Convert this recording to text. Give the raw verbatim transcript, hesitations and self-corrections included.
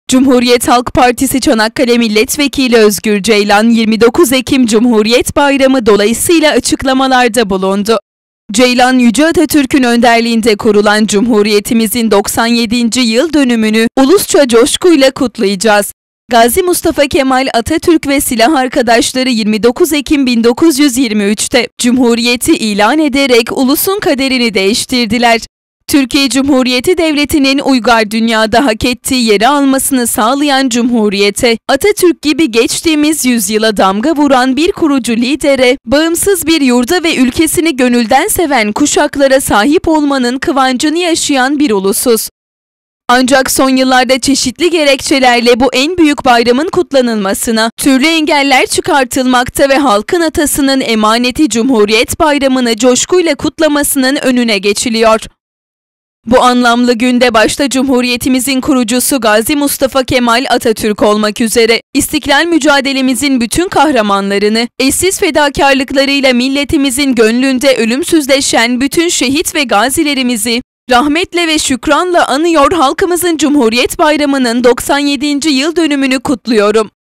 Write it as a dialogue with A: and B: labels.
A: Cumhuriyet Halk Partisi Çanakkale Milletvekili Özgür Ceylan, yirmi dokuz Ekim Cumhuriyet Bayramı dolayısıyla açıklamalarda bulundu. Ceylan, Yüce Atatürk'ün önderliğinde kurulan Cumhuriyetimizin doksan yedinci yıl dönümünü ulusça coşkuyla kutlayacağız. Gazi Mustafa Kemal Atatürk ve silah arkadaşları yirmi dokuz Ekim bin dokuz yüz yirmi üç'te Cumhuriyeti ilan ederek ulusun kaderini değiştirdiler. Türkiye Cumhuriyeti Devleti'nin uygar dünyada hak ettiği yeri almasını sağlayan Cumhuriyete, Atatürk gibi geçtiğimiz yüzyıla damga vuran bir kurucu lidere, bağımsız bir yurda ve ülkesini gönülden seven kuşaklara sahip olmanın kıvancını yaşayan bir ulusuz. Ancak son yıllarda çeşitli gerekçelerle bu en büyük bayramın kutlanılmasına, türlü engeller çıkartılmakta ve halkın atasının emaneti Cumhuriyet Bayramı'nı coşkuyla kutlamasının önüne geçiliyor. Bu anlamlı günde başta Cumhuriyetimizin kurucusu Gazi Mustafa Kemal Atatürk olmak üzere İstiklal mücadelemizin bütün kahramanlarını, eşsiz fedakarlıklarıyla milletimizin gönlünde ölümsüzleşen bütün şehit ve gazilerimizi rahmetle ve şükranla anıyor, halkımızın Cumhuriyet Bayramı'nın doksan yedinci yıl dönümünü kutluyorum.